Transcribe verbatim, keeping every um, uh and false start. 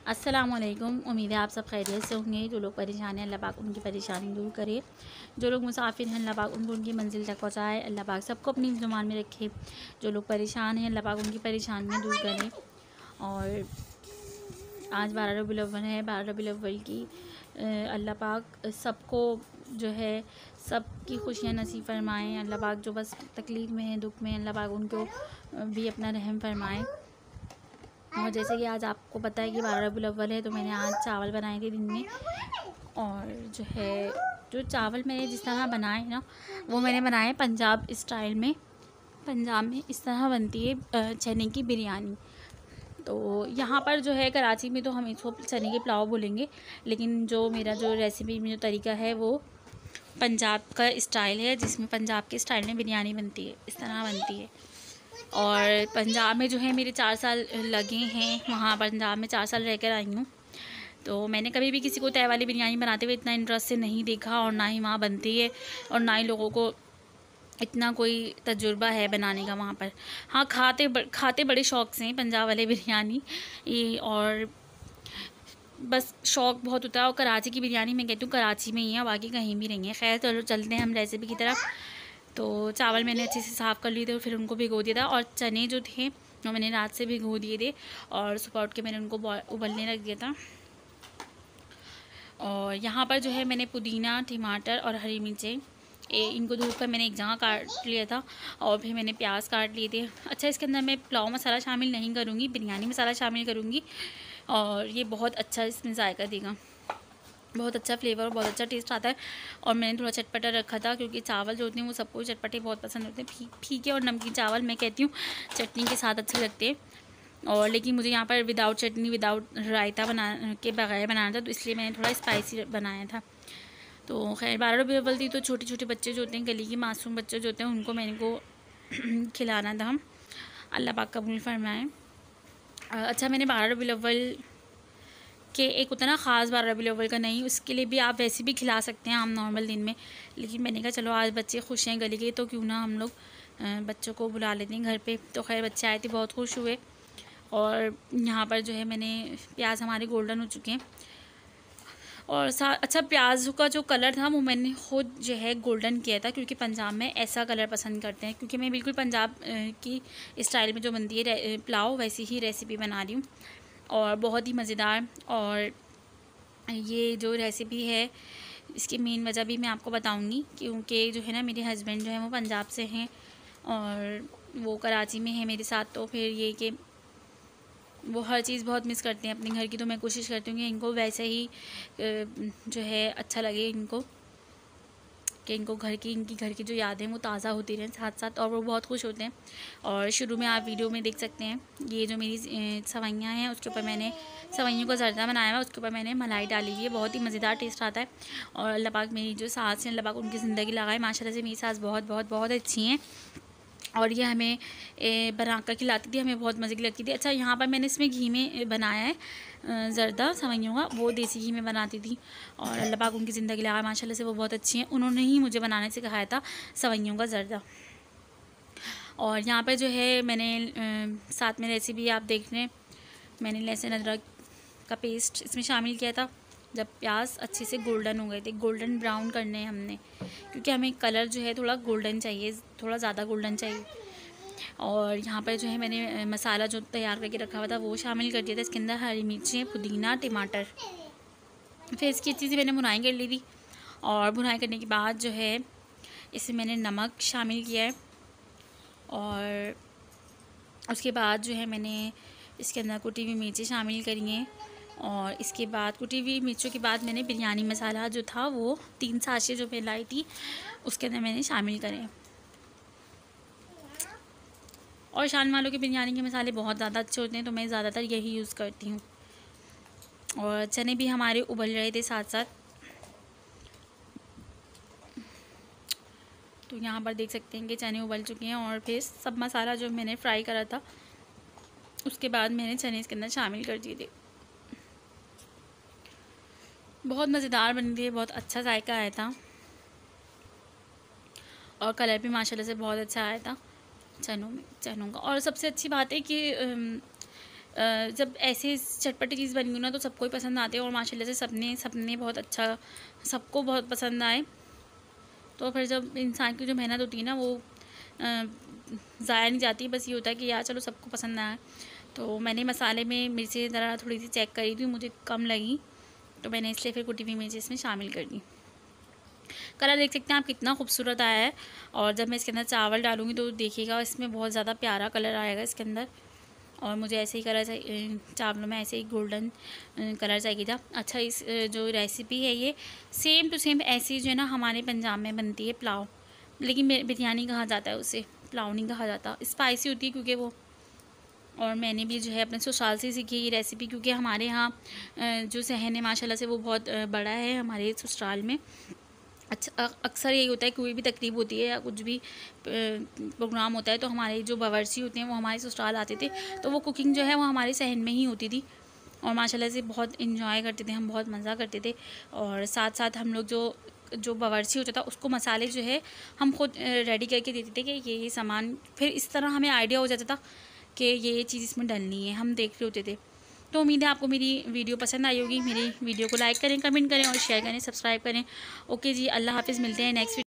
अस्सलामुअलैकुम। उम्मीद है आप सब खैरियत से होंगे। जो लोग परेशान हैं अल्लाह पाक उनकी परेशानी दूर करे। जो लोग मुसाफिर हैं अल्लाह पाक उनको उनकी मंजिल तक पहुँचाए। अल्लाह पाक सबको अपनी ज़ुबान में रखे। जो लोग परेशान हैं अल्लाह पाक उनकी परेशानियाँ दूर करें। और आज बारह रबीउल अव्वल है। बारह रबीउल अव्वल की अल्लाह पाक सबको जो है सब की खुशियाँ नसीब फरमाएँ। अल्लाह पाक जो बस तकलीफ़ में है, दुख में, अल्लाह पाक उनको भी अपना रहम फरमाए। और जैसे कि आज आपको पता है कि बारह रबीउल अव्वल है, तो मैंने आज चावल बनाए थे दिन में। और जो है जो चावल मैंने जिस तरह बनाए ना, वो मैंने बनाए पंजाब स्टाइल में। पंजाब में इस तरह बनती है चने की बिरयानी। तो यहाँ पर जो है कराची में तो हम इसको चने के पुलाव बोलेंगे, लेकिन जो मेरा जो रेसिपी में जो तरीका है वो पंजाब का स्टाइल है, जिसमें पंजाब के स्टाइल में बिरयानी बनती है, इस तरह बनती है। और पंजाब में जो है मेरे चार साल लगे हैं, वहाँ पंजाब में चार साल रह कर आई हूँ। तो मैंने कभी भी किसी को तय वाली बिरयानी बनाते हुए इतना इंटरेस्ट से नहीं देखा, और ना ही वहाँ बनती है, और ना ही लोगों को इतना कोई तजुर्बा है बनाने का वहाँ पर। हाँ, खाते ब, खाते बड़े शौक़ से हैं पंजाब वाले बिरयानी ये, और बस शौक़ बहुत होता है। और कराची की बिरयानी मैं कहती हूँ कराची में ही है, बाकी कहीं भी नहीं है। खैर चलो चलते हैं हम रेसिपी की तरफ। तो चावल मैंने अच्छे से साफ़ कर लिए थे और फिर उनको भिगो दिया था। और चने जो थे वो मैंने रात से भिगो दिए थे, और सुबह उठ के मैंने उनको उबलने रख दिया था। और यहाँ पर जो है मैंने पुदीना, टमाटर और हरी मिर्चें इनको धोकर कर मैंने एक जगह काट लिया था। और फिर मैंने प्याज काट लिए थे। अच्छा, इसके अंदर मैं पुलाव मसाला शामिल नहीं करूँगी, बिरयानी मसाला शामिल करूँगी, और ये बहुत अच्छा इसमें जायका देगा, बहुत अच्छा फ्लेवर और बहुत अच्छा टेस्ट आता है। और मैंने थोड़ा चटपटा रखा था, क्योंकि चावल जो होते हैं वो सबको चटपटे बहुत पसंद होते हैं। फी फीके और नमकीन चावल मैं कहती हूँ चटनी के साथ अच्छे लगते हैं। और लेकिन मुझे यहाँ पर विदाउट चटनी, विदाउट रायता बना के बगैर बनाना था, तो इसलिए मैंने थोड़ा स्पाइसी बनाया था। तो खैर बारह रबीउल अव्वल थी, तो छोटे छोटे बच्चे जो होते हैं, गली के मासूम बच्चे जो होते हैं, उनको मैंने को खिलाना था। अल्लाह पाक कबूल फरमाए। अच्छा, मैंने बारह रबीउल अव्वल कि एक होता है ना ख़ास बारह रबीउल अव्वल का, नहीं, उसके लिए भी आप वैसे भी खिला सकते हैं आम नॉर्मल दिन में। लेकिन मैंने कहा चलो आज बच्चे खुश हैं गली के, तो क्यों ना हम लोग बच्चों को बुला लेते हैं घर पे। तो खैर बच्चे आए थे, बहुत खुश हुए। और यहाँ पर जो है मैंने प्याज हमारे गोल्डन हो चुके हैं। और साथ अच्छा, प्याज का जो कलर था वो मैंने खुद जो है गोल्डन किया था, क्योंकि पंजाब में ऐसा कलर पसंद करते हैं। क्योंकि मैं बिल्कुल पंजाब की स्टाइल में जो बनती है पुलाव, वैसी ही रेसिपी बना रही हूँ, और बहुत ही मज़ेदार। और ये जो रेसिपी है इसकी मेन वजह भी मैं आपको बताऊंगी, क्योंकि जो है ना मेरे हस्बैंड जो है वो पंजाब से हैं और वो कराची में है मेरे साथ। तो फिर ये कि वो हर चीज़ बहुत मिस करते हैं अपने घर की। तो मैं कोशिश करती हूँ कि इनको वैसे ही जो है अच्छा लगे इनको, कि इनको घर की इनकी घर की जो यादें वो ताज़ा होती रहें साथ साथ, और वो बहुत खुश होते हैं। और शुरू में आप वीडियो में देख सकते हैं ये जो मेरी सवैयाँ हैं, उसके ऊपर मैंने सवैयों का जर्दा बनाया हुआ, उसके ऊपर मैंने मलाई डाली हुई है। बहुत ही मज़ेदार टेस्ट आता है। और अल्लाह पाक मेरी जो सास हैं, अल्लाह पाक उनकी ज़िंदगी लगाए। माशाल्लाह से मेरी सास बहुत बहुत बहुत अच्छी हैं, और ये हमें बना कर खिलाती थी, हमें बहुत मज़े की लगती थी। अच्छा, यहाँ पर मैंने इसमें घी में बनाया है ज़र्दा सवैयों का, वो देसी घी में बनाती थी। और अल्लाह पाक उनकी ज़िंदगी लगाए, माशाल्लाह से वो बहुत अच्छी हैं। उन्होंने ही मुझे बनाने से सिखाया था सवैयों का ज़र्दा। और यहाँ पर जो है मैंने साथ में रेसिपी आप देख रहे हैं, मैंने लहसुन अदरक का पेस्ट इसमें शामिल किया था। जब प्याज अच्छे से गोल्डन हो गए थे, गोल्डन ब्राउन करने हैं हमने, क्योंकि हमें कलर जो है थोड़ा गोल्डन चाहिए, थोड़ा ज़्यादा गोल्डन चाहिए। और यहाँ पर जो है मैंने मसाला जो तैयार करके रखा हुआ था वो शामिल कर दिया था। इसके अंदर हरी मिर्चें, पुदीना, टमाटर, फिर इसकी अच्छी सी मैंने भुनाई कर ली थी। और भुनाई करने के बाद जो है इसमें मैंने नमक शामिल किया है। और उसके बाद जो है मैंने इसके अंदर कुटी हुई मिर्चें शामिल करी हैं। और इसके बाद कुटी हुई मिर्चों के बाद मैंने बिरयानी मसाला जो था वो तीन साशे जो मैं लाई थी उसके अंदर मैंने शामिल करे। और शान वालों के बिरयानी के मसाले बहुत ज़्यादा अच्छे होते हैं, तो मैं ज़्यादातर यही यूज़ करती हूँ। और चने भी हमारे उबल रहे थे साथ साथ। तो यहाँ पर देख सकते हैं कि चने उबल चुके हैं। और फिर सब मसाला जो मैंने फ्राई करा था उसके बाद मैंने चने इसके अंदर शामिल कर दिए थे। बहुत मज़ेदार बनी थी, बहुत अच्छा जायका आया था, और कलर भी माशाल्लाह से बहुत अच्छा आया था चनों में चनों का। और सबसे अच्छी बात है कि जब ऐसे चटपटी चीज़ बनी हो ना तो सबको ही पसंद आते हैं और माशाल्लाह से सबने सबने बहुत अच्छा, सबको बहुत पसंद आए। तो फिर जब इंसान की जो मेहनत होती है ना वो ज़ाया नहीं जाती, बस ये होता है कि यार चलो सबको पसंद आया। तो मैंने मसाले में मिर्ची ज़रा थोड़ी सी चेक करी थी, मुझे कम लगी, तो मैंने इसलिए फिर कुटी हुई मिर्ची इसमें शामिल कर दी। कलर देख सकते हैं आप कितना खूबसूरत आया है। और जब मैं इसके अंदर चावल डालूँगी तो देखिएगा इसमें बहुत ज़्यादा प्यारा कलर आएगा इसके अंदर। और मुझे ऐसे ही कलर चाहिए, चावलों में ऐसे ही गोल्डन कलर चाहिए था। अच्छा, इस जो रेसिपी है ये सेम टू सेम ऐसी जो है ना हमारे पंजाब में बनती है पुलाव, लेकिन बिरयानी कहा जाता है उसे, पुलाव नहीं कहा जाता। स्पाइसी होती है क्योंकि वो, और मैंने भी जो है अपने ससुराल से सीखी ये रेसिपी, क्योंकि हमारे यहाँ जो सहन है माशाल्लाह से वो बहुत बड़ा है हमारे ससुराल में। अच्छा, अक्सर यही होता है, कोई भी तकरीब होती है या कुछ भी प्रोग्राम होता है तो हमारे जो बावर्ची होते हैं वो हमारे ससुराल आते थे, तो वो कुकिंग जो है वो हमारे सहन में ही होती थी और माशाल्लाह से बहुत इंजॉय करते थे हम, बहुत मज़ा करते थे। और साथ साथ हम लोग जो जो बावर्ची होता था उसको मसाले जो है हम खुद रेडी करके देते थे कि ये ये सामान, फिर इस तरह हमें आइडिया हो जाता था कि ये ये चीज़ इसमें डलनी है, हम देख रहे होते थे। तो उम्मीद है आपको मेरी वीडियो पसंद आई होगी। मेरी वीडियो को लाइक करें, कमेंट करें और शेयर करें, सब्सक्राइब करें। ओके जी, अल्लाह हाफ़िज़, मिलते हैं नेक्स्ट